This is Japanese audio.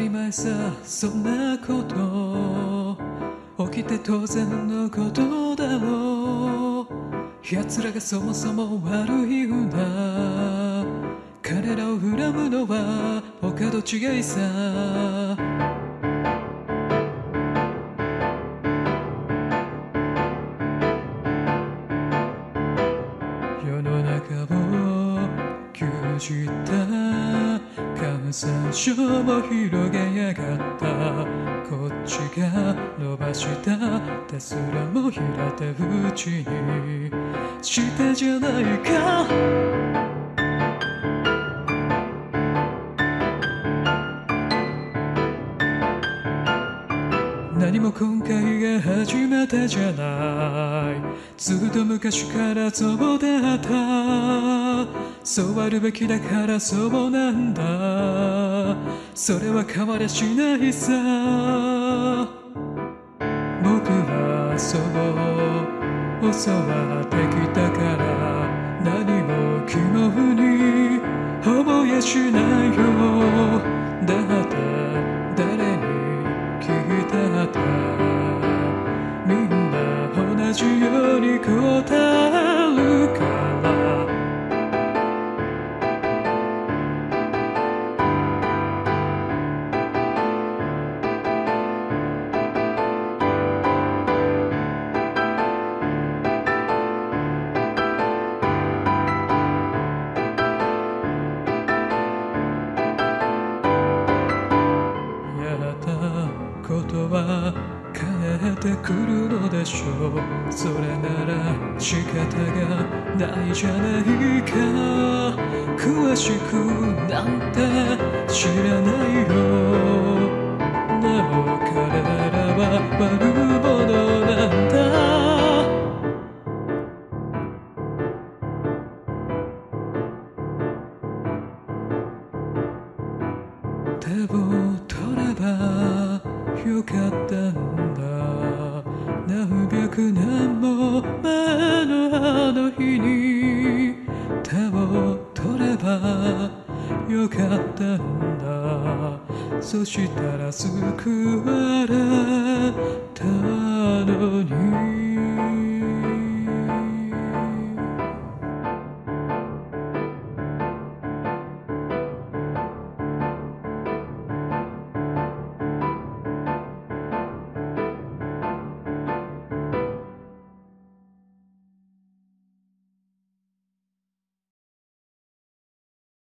り前さそんなこと起きて当然のことだろう。奴らがそもそも悪いんだ。彼らを恨むのは他と違いさ。世の中を牛耳った感染症も広げやがった。こっちが伸ばした手すらも平手打ちにしたじゃないか。何も今回が初めてじゃない。ずっと昔からそうだった。そうあるべきだからそうなんだ。それは変わりゃしないさ。僕はそう教わってきたから何も肝に覚えしないよ。だって誰に聞いたってみんな同じように答えるから。ことは変えてくるのでしょう。それなら仕方がないじゃないか。詳しくなんて知らないよ。でも彼らは悪者なんだ。手を取ればよかったんだ。何百年も前のあの日に手を取ればよかったんだ。そしたら救われたのに。